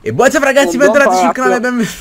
E what's up ragazzi, bentornati sul canale,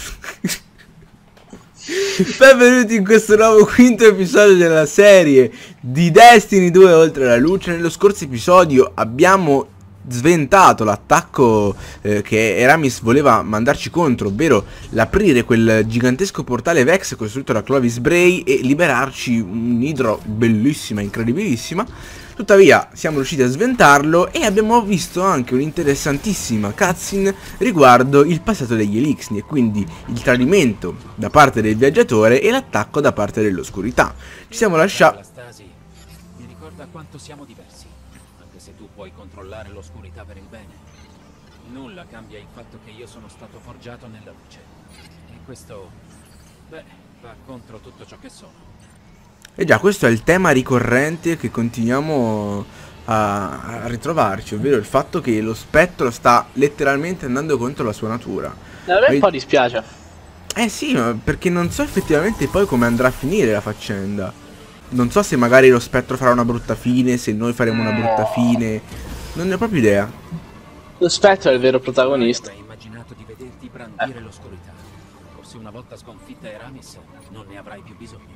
benvenuti in questo nuovo quinto episodio della serie di Destiny 2 Oltre la Luce. Nello scorso episodio abbiamo sventato l'attacco che Eramis voleva mandarci contro, ovvero l'aprire quel gigantesco portale Vex costruito da Clovis Bray e liberarci un'idro bellissima, incredibilissima. Tuttavia siamo riusciti a sventarlo e abbiamo visto anche un'interessantissima cutscene riguardo il passato degli Elixni e quindi il tradimento da parte del viaggiatore e l'attacco da parte dell'oscurità. Ci siamo lasciati... La stasi mi ricorda quanto siamo diversi, anche se tu puoi controllare l'oscurità per il bene. Nulla cambia il fatto che io sono stato forgiato nella luce. E questo, beh, va contro tutto ciò che sono. E già, questo è il tema ricorrente che continuiamo a ritrovarci, ovvero il fatto che lo spettro sta letteralmente andando contro la sua natura. A me un po' dispiace. Sì, ma perché non so effettivamente poi come andrà a finire la faccenda. Non so se magari lo spettro farà una brutta fine, se noi faremo una brutta fine. Non ne ho proprio idea. Lo spettro è il vero protagonista. Hai immaginato di vederti brandire l'oscurità. Forse una volta sconfitta Eramis non ne avrai più bisogno.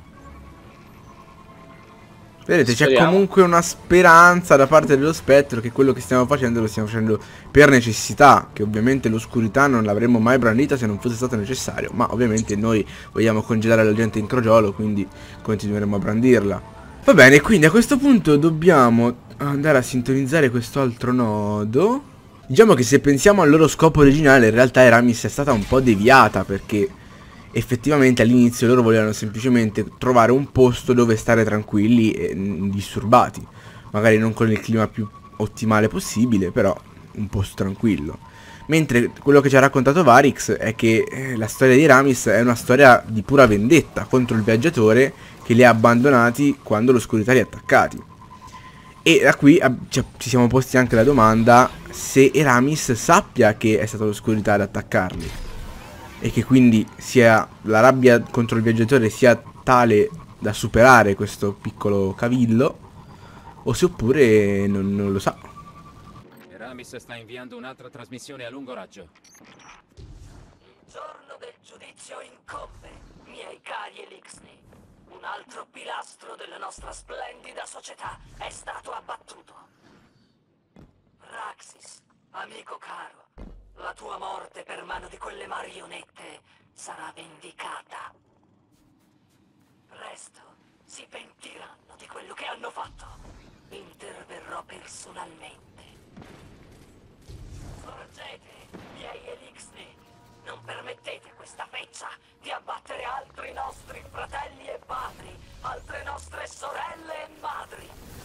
Vedete, c'è comunque una speranza da parte dello spettro che quello che stiamo facendo lo stiamo facendo per necessità, che ovviamente l'oscurità non l'avremmo mai brandita se non fosse stato necessario, ma ovviamente noi vogliamo congelare la gente in crogiolo, quindi continueremo a brandirla. Va bene, quindi a questo punto dobbiamo andare a sintonizzare questo altro nodo. Diciamo che se pensiamo al loro scopo originale, in realtà Eramis è stata un po' deviata, perché effettivamente all'inizio loro volevano semplicemente trovare un posto dove stare tranquilli e indisturbati, magari non con il clima più ottimale possibile, però un posto tranquillo. Mentre quello che ci ha raccontato Varix è che la storia di Eramis è una storia di pura vendetta contro il viaggiatore che li ha abbandonati quando l'oscurità li ha attaccati. E da qui ci siamo posti anche la domanda se Eramis sappia che è stata l'oscurità ad attaccarli e che quindi sia la rabbia contro il viaggiatore sia tale da superare questo piccolo cavillo, o se oppure non lo sa. Eramis sta inviando un'altra trasmissione a lungo raggio. Il giorno del giudizio incombe, miei cari Elixni. Un altro pilastro della nostra splendida società è stato abbattuto. Praxis, amico caro. La tua morte per mano di quelle marionette sarà vendicata. Presto si pentiranno di quello che hanno fatto. Interverrò personalmente. Sorgete, miei Elixni. Non permettete a questa feccia di abbattere altri nostri fratelli e padri, altre nostre sorelle e madri.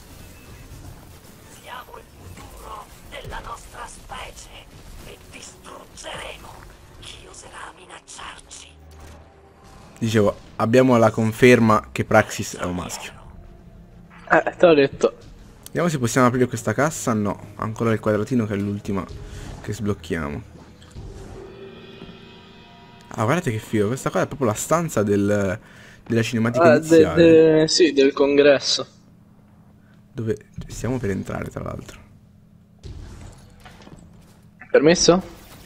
Siamo il futuro della nostra specie. E distruggeremo chi oserà minacciarci. Dicevo, abbiamo la conferma che Praxis è un maschio. Te l'ho detto. Vediamo se possiamo aprire questa cassa. No, ancora il quadratino che è l'ultima che sblocchiamo. Ah, guardate che figo, questa qua è proprio la stanza della cinematica iniziale. Sì, del congresso. Dove stiamo per entrare, tra l'altro. Permesso?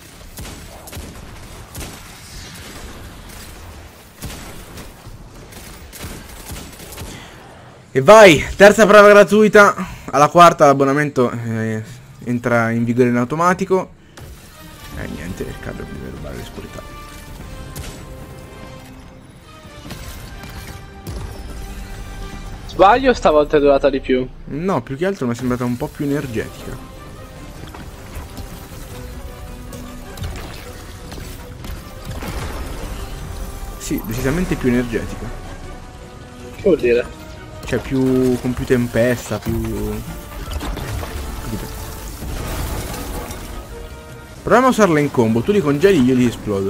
E vai, terza prova gratuita. Alla quarta l'abbonamento entra in vigore in automatico. E niente, il cambio deve rubare l'oscurità. Sbaglio, stavolta è durata di più. No, più che altro mi è sembrata un po' più energetica. Sì, decisamente più energetica. Che vuol dire? Cioè con più tempesta, più... Proviamo a usarla in combo, tu li congeli, io li esplodo.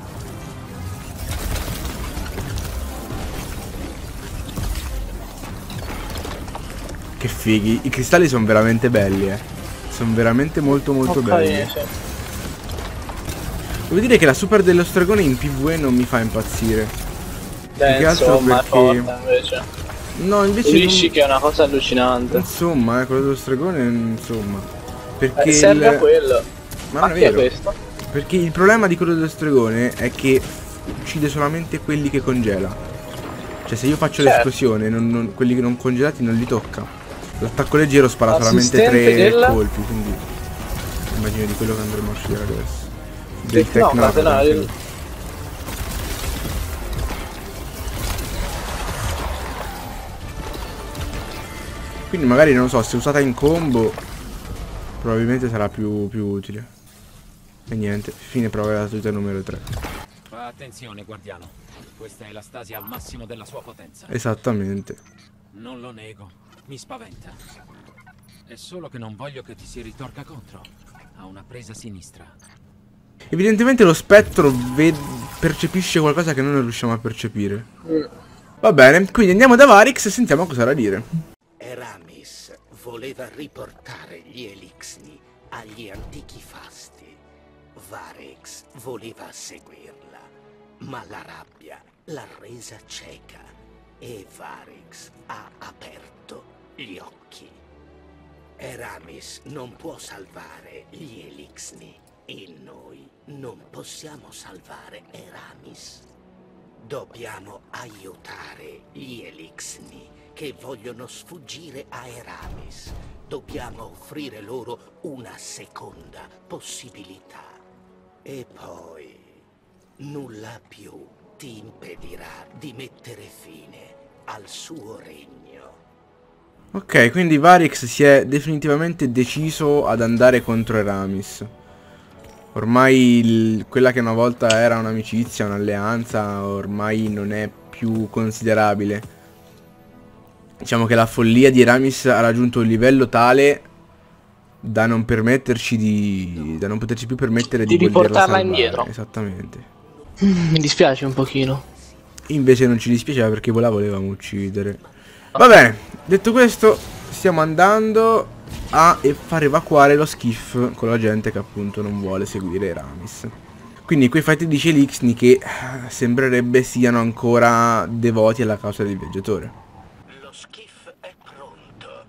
Che fighi, i cristalli sono veramente belli, sono veramente molto belli. Sì. Devo dire che la super dello stregone in PvE non mi fa impazzire. Beh, che altro insomma, perché... è forte invece. No, invece Capisci che è una cosa allucinante. Insomma, quello dello stregone, insomma. Perché serve a quello. Ma non è che è vero. questo? Perché il problema di quello dello stregone è che uccide solamente quelli che congela. Cioè se io faccio l'esplosione, quelli che non congelati non li tocca. L'attacco leggero spara solamente 3 colpi, quindi immagino di quello che andremo a scegliere adesso. Del Tecno. Quindi magari non so, se usata in combo probabilmente sarà più utile. E niente, fine prova gratuita numero 3. Fa attenzione, guardiano. Questa è la stasi al massimo della sua potenza. Esattamente. Non lo nego, mi spaventa. È solo che non voglio che ti si ritorca contro. Ha una presa sinistra. Evidentemente lo spettro percepisce qualcosa che noi non riusciamo a percepire. Va bene, quindi andiamo da Varix e sentiamo cosa ha da dire. Eramis voleva riportare gli Elixni agli antichi fasti. Varix voleva seguirla, ma la rabbia l'ha resa cieca e Varix ha aperto gli occhi. Eramis non può salvare gli Elixni e noi non possiamo salvare Eramis. Dobbiamo aiutare gli Elixni che vogliono sfuggire a Eramis. Dobbiamo offrire loro una seconda possibilità. E poi nulla più ti impedirà di mettere fine al suo regno. Ok, quindi Varix si è definitivamente deciso ad andare contro Eramis. Ormai quella che una volta era un'amicizia, un'alleanza, ormai non è più considerabile. Diciamo che la follia di Eramis ha raggiunto un livello tale da non permetterci da non poterci più permettere di riportarla salvare. indietro. Esattamente. Mi dispiace un pochino. Invece non ci dispiaceva perché la volevamo uccidere. Va bene, detto questo, stiamo andando a far evacuare lo skiff con la gente che appunto non vuole seguire Eramis. Quindi quei fatidici Elixni che sembrerebbe siano ancora devoti alla causa del viaggiatore. Lo skiff è pronto.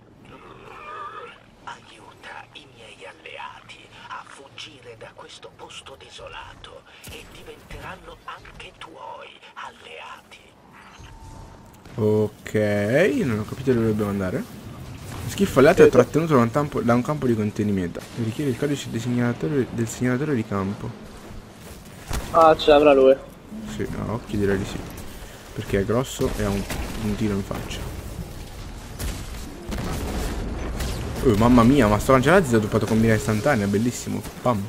Aiuta i miei alleati a fuggire da questo posto desolato e diventeranno anche tuoi alleati. Ok, non ho capito dove dobbiamo andare. Lo skiff alleato è trattenuto da un campo di contenimento. Richiede il codice del segnalatore di campo. Ah, ce l'avrà lui. Sì, a occhi direi di sì. Perché è grosso e ha un tiro in faccia. Mamma mia, ma sto lanciarazzi l'ho dovuto combinare istantanea, è bellissimo. Pam.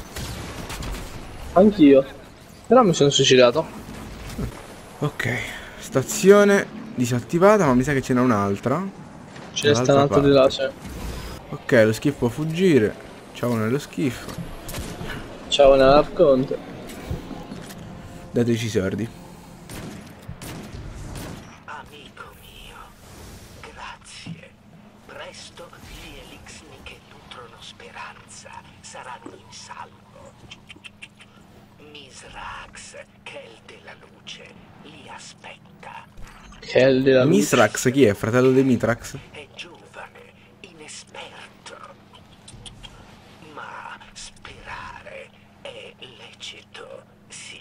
Anch'io. Però mi sono suicidato. Ok, stazione disattivata, ma mi sa che ce n'è un'altra. Ce ne sta un altro di là, sì. Ok, lo skiff può fuggire. Ciao nello skiff. Ciao nell'Arconte. Dateci i sordi. Amico mio, grazie. Presto gli Elixni che nutrono speranza saranno in salvo. Misrax, Kel della luce, li aspetta. Kel della luce. Misrax chi è? Fratello di Mitrax? È giovane, inesperto, ma sperare è lecito, sì.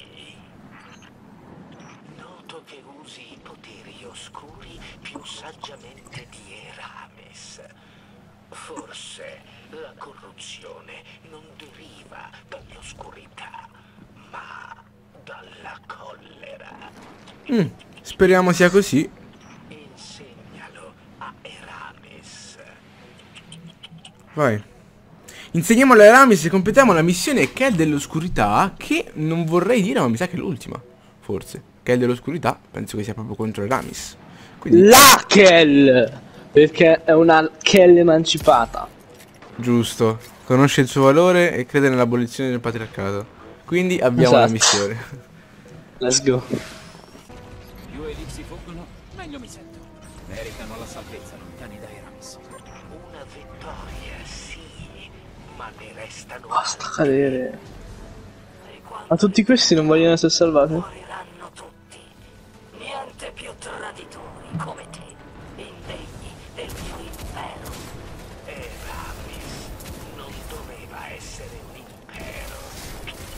Noto che usi i poteri oscuri più saggiamente di Eramis. Forse la corruzione non deriva dall'oscurità, ma dalla collera. Speriamo sia così. Insegnalo a Eramis. Vai. Insegniamo a Eramis e completiamo la missione Kel dell'oscurità, che non vorrei dire, ma mi sa che è l'ultima. Forse. Kel dell'oscurità, penso che sia proprio contro Eramis. Quindi, La Kel! Perché è una Kel emancipata. giusto. Conosce il suo valore e crede nell'abolizione del patriarcato. Quindi abbiamo la Esatto. missione. Let's go. Più elixi fuggono, meglio mi sento. Meritano la salvezza lontani da Eramis. Una vittoria, sì, ma ne restano Basta altri. cadere. E quando Ma tutti questi non vogliono essere salvati? moriranno tutti, niente più traditori come te, indegni del mio impero. Eramis non doveva essere un impero.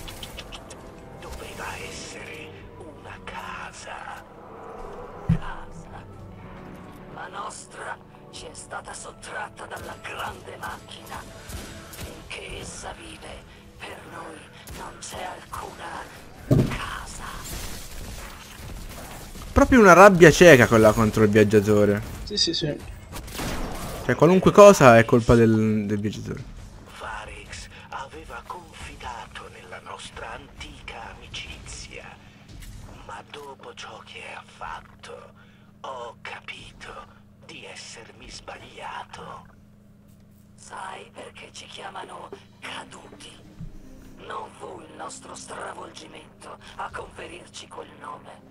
nostra ci è stata sottratta dalla grande macchina. Finché essa vive, per noi non c'è alcuna casa. Proprio una rabbia cieca quella contro il viaggiatore. Sì, sì, sì. Cioè qualunque cosa è colpa del viaggiatore. Varix aveva confidato nella nostra antica amicizia, ma dopo ciò che ha fatto, ho capito di essermi sbagliato. Sai perché ci chiamano caduti? Non fu il nostro stravolgimento a conferirci quel nome.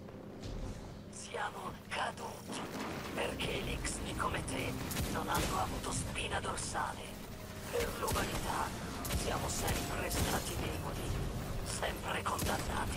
Siamo caduti perché gli Ixni come te non hanno avuto spina dorsale. Per l'umanità siamo sempre stati deboli, sempre condannati.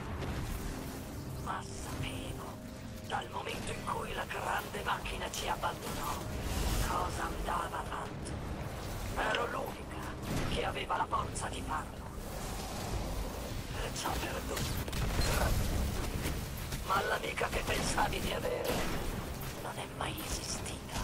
Ma sapevo, dal momento in cui la grande macchina ci abbandonò, cosa andava fatto. Ero l'unica che aveva la forza di farlo. Perciò perdono. Ma l'amica che pensavi di avere non è mai esistita.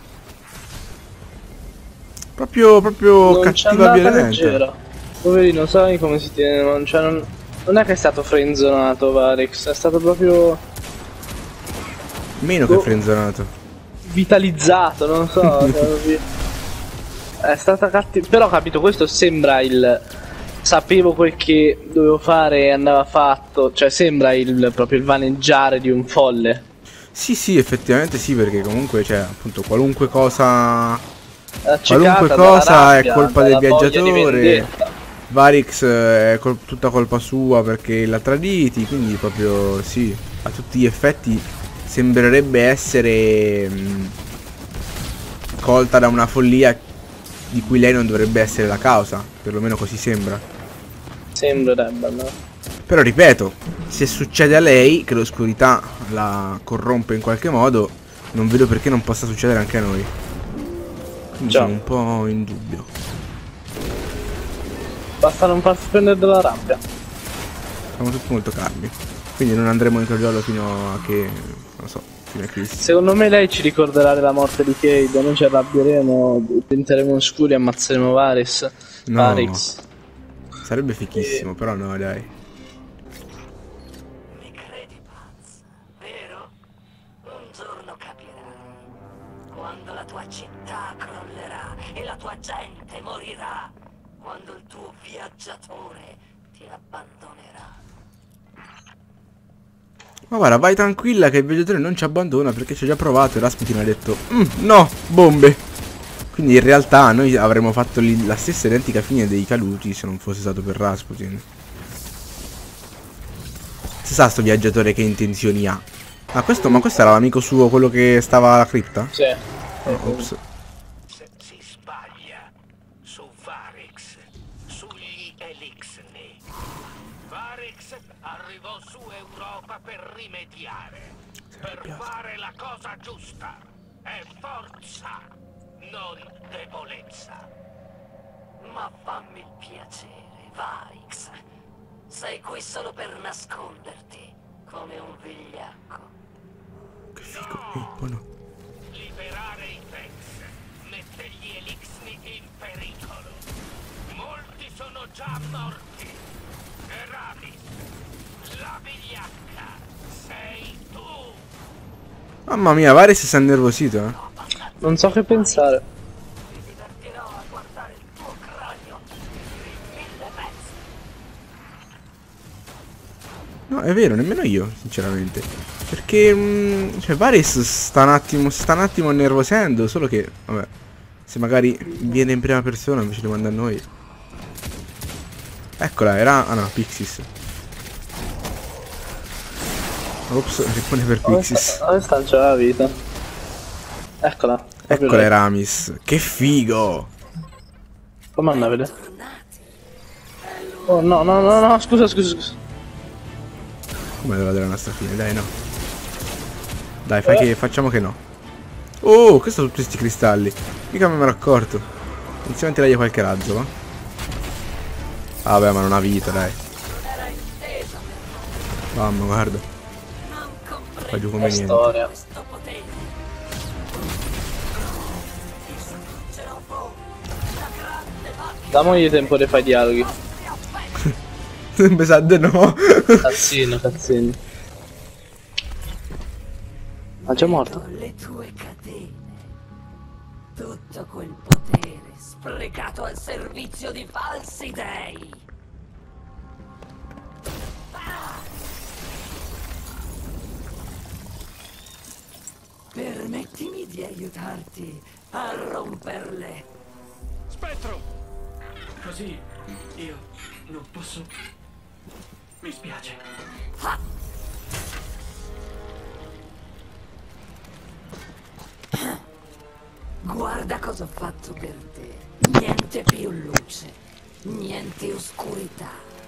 Proprio Non c'è cattiva andata violenta. leggera. Poverino, sai come si tiene? Non è che è stato frenzonato Varix, è stato proprio Meno che frenzonato. vitalizzato, non so. Cioè, proprio- è stata cattiva. Però ho capito, questo sembra il... Sapevo quel che dovevo fare e andava fatto. Cioè sembra proprio il vaneggiare di un folle. Sì, sì, effettivamente sì, perché comunque, cioè, appunto, qualunque cosa Accecata dalla cosa è rabbia, colpa del dalla voglia di viaggiatore. vendetta. Varix è tutta colpa sua perché l'ha traditi, quindi proprio sì, a tutti gli effetti sembrerebbe essere colta da una follia di cui lei non dovrebbe essere la causa, perlomeno così sembra. Sembrerebbe, no? Però ripeto, se succede a lei che l'oscurità la corrompe in qualche modo, non vedo perché non possa succedere anche a noi. Quindi Già. sono un po' in dubbio. Basta non farsi prendere dalla rabbia. Siamo tutti molto calmi. Quindi non andremo in crogiolo fino a che... non so, fino a Cristo. Secondo me lei ci ricorderà della morte di Cade. Noi ci arrabbieremo, diventeremo oscuri e ammazzeremo Varix. No. Varix. Sarebbe fichissimo, però no, dai. Mi credi pazzo, vero? Un giorno capirai. Quando la tua città crollerà e la tua gente morirà. Quando il tuo viaggiatore ti abbandonerà. Ma guarda, vai tranquilla che il viaggiatore non ci abbandona perché ci ha già provato e Rasputin ha detto no, bombe. Quindi in realtà noi avremmo fatto la stessa identica fine dei caduti se non fosse stato per Rasputin. Si sa sto viaggiatore che intenzioni ha. Ma questo era l'amico suo, quello che stava alla cripta? Sì. Ops. Si sbaglia su Varix, sugli Elixni. Varix arrivò su Europa per rimediare, per fare la cosa giusta. È forza, non debolezza. Ma fammi il piacere, Varix. Sei qui solo per nasconderti, come un vigliacco. Che figo, buono. Liberare i Vex mette gli Elixni in pericolo. Molti sono già morti. Eramis, la vigliacca, sei tu. Mamma mia, Varys si è innervosito, eh. Non so che pensare. Mi divertirò a guardare il tuo cranio in 1000 pezzi. No, è vero, nemmeno io, sinceramente. Perché, cioè, Varys sta un attimo innervosendo, solo che, vabbè, se magari viene in prima persona invece di mandare a noi. Eccola, era... ah no, Pixis. Ops, risponde per Pixis. Dove sta già la vita? Eccola. Eccola Eramis. Che figo! Come anna a vedere? Oh no, no, no, no, scusa. Come deve vedere la nostra fine? Dai, no. Dai, fai che facciamo che no. Oh, che sono tutti questi cristalli? Mica me ne ero accorto. Iniziamo a tirargli qualche razzo, va? Ah, vabbè, ma non ha vita, dai. Mamma, guarda. Fa giù come niente. Storia. Damogli tempo di fare i dialoghi. Mi sa di no. Cazzino, cazzino. Ma già morto? Le tue catene. Tutto quel potere sprecato al servizio di falsi dei. Permettimi di aiutarti a romperle. Spettro! Così io non posso... Mi spiace. Guarda cosa ho fatto per te. Niente più luce, niente oscurità.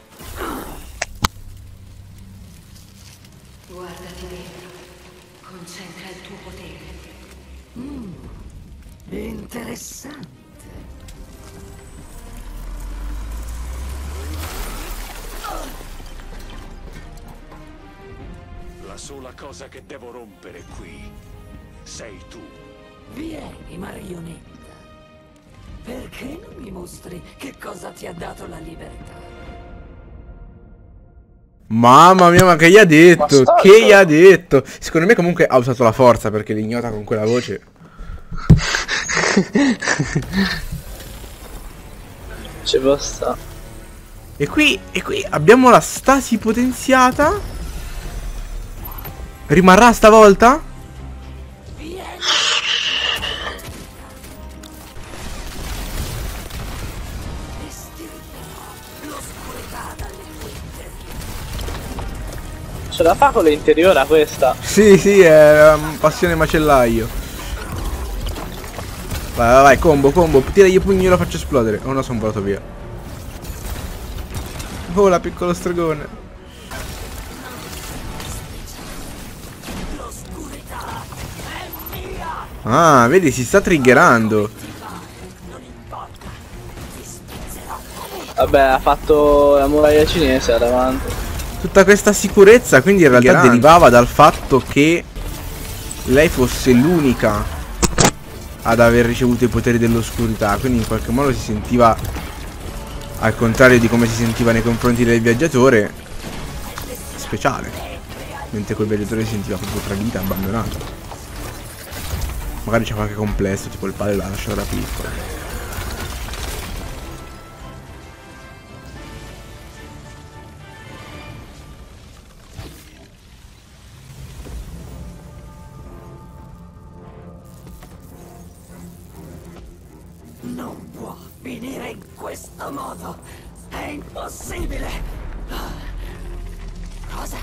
Guardati dentro. Concentra il tuo potere. Interessante. La sola cosa che devo rompere qui sei tu. Vieni, marionetta. Perché non mi mostri che cosa ti ha dato la libertà? Mamma mia, ma che gli ha detto? Bastardo. Che gli ha detto? Secondo me comunque ha usato la forza perché l'ignota con quella voce. Ci può sta. E qui abbiamo la stasi potenziata. Rimarrà stavolta? Ce la fa con l'interiora questa? Sì, sì, è passione macellaio. Vai, vai, vai, combo, combo. Tiragli pugni e lo faccio esplodere. Oh no, sono volato via. Vola, piccolo stregone. Ah, vedi, si sta triggerando. Vabbè, ha fatto la muraglia cinese davanti. Tutta questa sicurezza quindi in realtà derivava dal fatto che lei fosse l'unica ad aver ricevuto i poteri dell'oscurità. Quindi in qualche modo si sentiva, al contrario di come si sentiva nei confronti del viaggiatore, speciale. Mentre quel viaggiatore si sentiva proprio tradito, abbandonato. Magari c'è qualche complesso, tipo il padre l'ha lasciato da piccolo. Non può finire in questo modo. È impossibile. Cosa?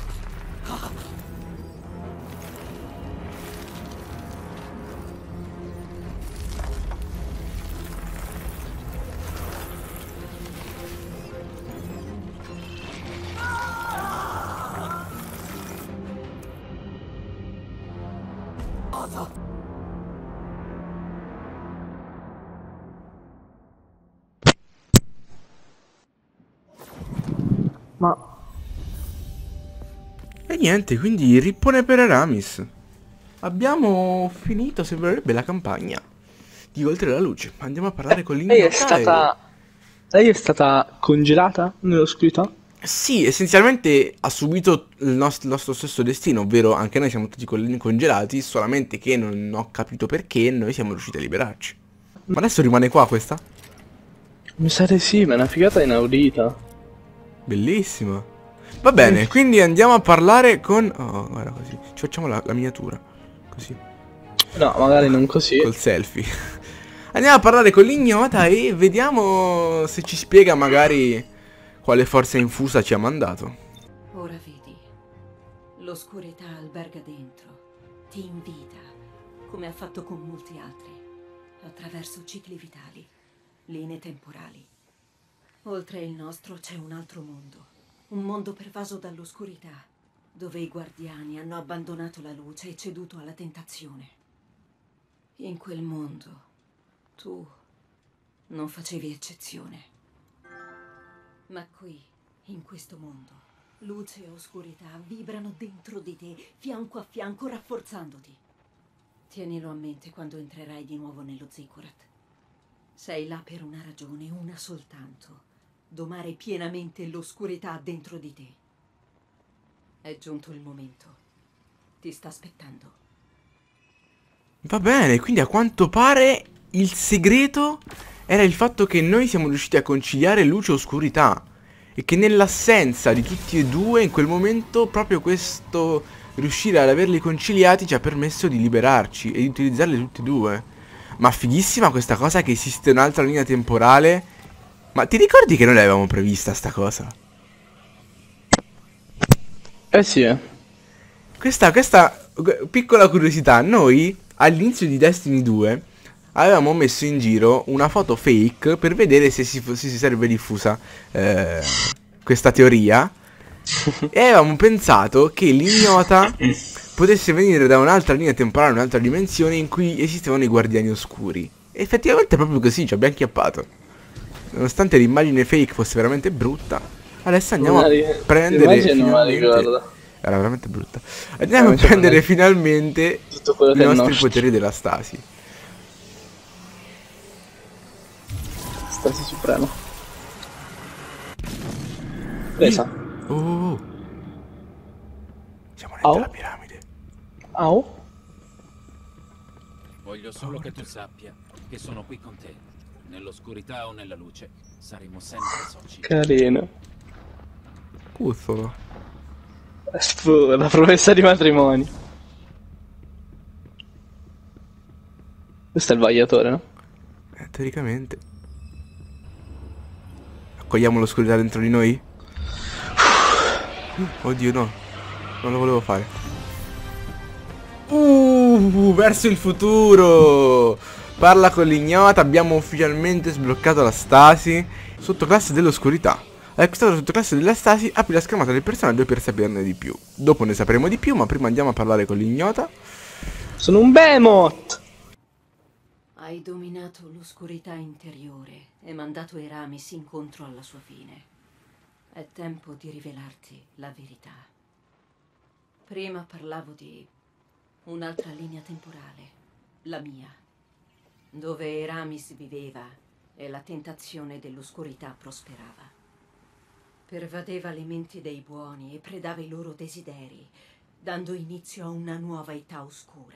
Ma E niente, quindi rippone per Aramis. Abbiamo finito, sembrerebbe, la campagna di Oltre la Luce. Andiamo a parlare con lei è l'ignota stata. Lei è stata congelata nell'oscurità? Sì, essenzialmente ha subito il nostro stesso destino, ovvero anche noi siamo stati congelati, solamente che non ho capito perché noi siamo riusciti a liberarci. Ma adesso rimane qua questa? Mi sa di sì, ma è una figata inaudita. Bellissima. Va bene, quindi andiamo a parlare con... Oh, guarda così. Ci facciamo la miniatura. Così. No, magari non così. Col selfie. Andiamo a parlare con l'ignota e vediamo se ci spiega magari quale forza infusa ci ha mandato. Ora vedi, l'oscurità alberga dentro, ti invita, come ha fatto con molti altri, attraverso cicli vitali, linee temporali. Oltre il nostro c'è un altro mondo, un mondo pervaso dall'oscurità, dove i guardiani hanno abbandonato la luce e ceduto alla tentazione. In quel mondo, tu non facevi eccezione. Ma qui, in questo mondo, luce e oscurità vibrano dentro di te, fianco a fianco, rafforzandoti. Tienilo a mente quando entrerai di nuovo nello Ziggurat. Sei là per una ragione, una soltanto. Domare pienamente l'oscurità dentro di te. È giunto il momento. Ti sta aspettando. Va bene, quindi a quanto pare il segreto era il fatto che noi siamo riusciti a conciliare luce e oscurità. E che nell'assenza di tutti e due, in quel momento, proprio questo riuscire ad averli conciliati ci ha permesso di liberarci e di utilizzarli tutti e due. Ma fighissima questa cosa che esiste un'altra linea temporale. Ma ti ricordi che noi l'avevamo prevista sta cosa? Eh sì, Questa piccola curiosità, noi all'inizio di Destiny 2 avevamo messo in giro una foto fake per vedere se si sarebbe diffusa questa teoria. E avevamo pensato che l'ignota potesse venire da un'altra linea temporale, un'altra dimensione in cui esistevano i guardiani oscuri. E effettivamente è proprio così, ci abbiamo chiappato. Nonostante l'immagine fake fosse veramente brutta, adesso andiamo a prendere finalmente... Era veramente brutta. Andiamo a prendere finalmente i nostri poteri della stasi. Stasi supremo. Presa. Oh. Siamo dentro la piramide. Au. Voglio solo che tu sappia che sono qui con te. Nell'oscurità o nella luce, saremo sempre soci. Carino. Puzzolo. La promessa di matrimonio. Questo è il vagliatore, no? Teoricamente. Accogliamo l'oscurità dentro di noi? Oddio no. Non lo volevo fare. Verso il futuro. Parla con l'ignota. Abbiamo ufficialmente sbloccato la stasi. Sottoclasse dell'oscurità. Hai acquistato la sottoclasse della stasi. Apri la schermata del personaggio per saperne di più. Dopo ne sapremo di più, ma prima andiamo a parlare con l'ignota. Sono un behemoth. Hai dominato l'oscurità interiore e mandato Eramis incontro alla sua fine. È tempo di rivelarti la verità. Prima parlavo di un'altra linea temporale, la mia, dove Eramis viveva e la tentazione dell'oscurità prosperava. Pervadeva le menti dei buoni e predava i loro desideri, dando inizio a una nuova età oscura.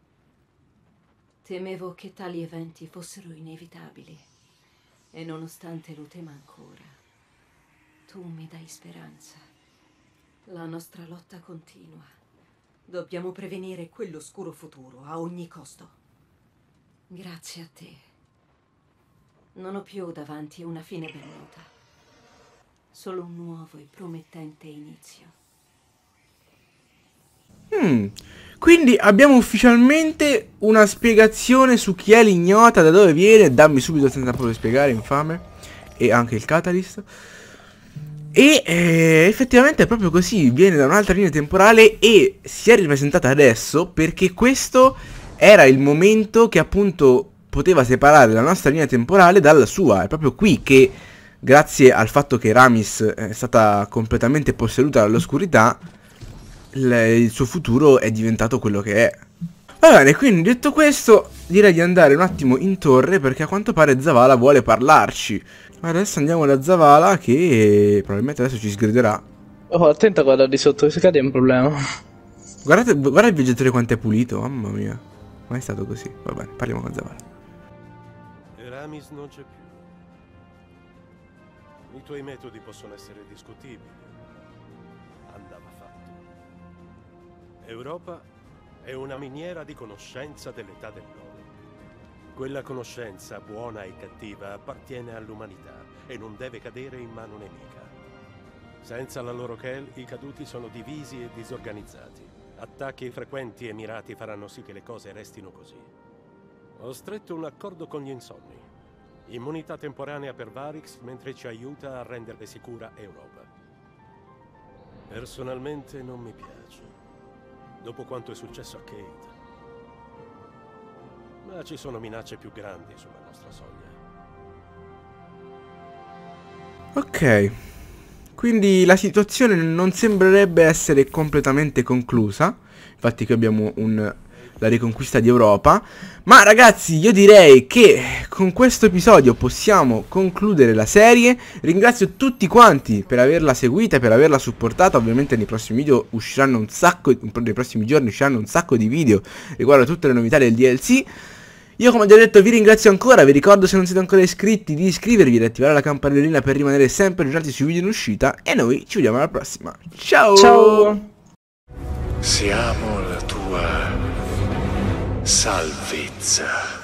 Temevo che tali eventi fossero inevitabili, e nonostante lo tema ancora, tu mi dai speranza. La nostra lotta continua. Dobbiamo prevenire quell'oscuro futuro a ogni costo. Grazie a te. Non ho più davanti una fine ben nota. Solo un nuovo e promettente inizio. Quindi abbiamo ufficialmente una spiegazione su chi è l'ignota, da dove viene. Dammi subito senza proprio spiegare, infame. E anche il catalyst. E effettivamente è proprio così. Viene da un'altra linea temporale e si è ripresentata adesso perché questo era il momento che appunto poteva separare la nostra linea temporale dalla sua. È proprio qui che, grazie al fatto che Eramis è stata completamente posseduta dall'oscurità, il suo futuro è diventato quello che è. Va bene, quindi detto questo, direi di andare un attimo in torre perché a quanto pare Zavala vuole parlarci. Adesso andiamo da Zavala che probabilmente adesso ci sgriderà. Oh, attenta a guardare di sotto, se cade è un problema. Guardate, guarda il viaggiatore quanto è pulito, mamma mia. Mai stato così. Va bene, parliamo con Zavala. Eramis non c'è più. I tuoi metodi possono essere discutibili. Andava fatto. Europa è una miniera di conoscenza dell'età dell'oro. Quella conoscenza, buona e cattiva, appartiene all'umanità e non deve cadere in mano nemica. Senza la loro Kell, i caduti sono divisi e disorganizzati. Attacchi frequenti e mirati faranno sì che le cose restino così. Ho stretto un accordo con gli insonni. Immunità temporanea per Varix mentre ci aiuta a rendere sicura Europa. Personalmente non mi piace, dopo quanto è successo a Kate. Ma ci sono minacce più grandi sulla nostra soglia. Ok. Quindi la situazione non sembrerebbe essere completamente conclusa. Infatti qui abbiamo un la riconquista di Europa. Ma ragazzi, io direi che con questo episodio possiamo concludere la serie. Ringrazio tutti quanti per averla seguita e per averla supportata. Ovviamente nei prossimi video usciranno un sacco, nei prossimi giorni usciranno un sacco di video riguardo a tutte le novità del DLC. Io, come già detto, vi ringrazio ancora. Vi ricordo, se non siete ancora iscritti, di iscrivervi e di attivare la campanellina per rimanere sempre aggiornati sui video in uscita. E noi ci vediamo alla prossima. Ciao! Ciao! Siamo la tua salvezza.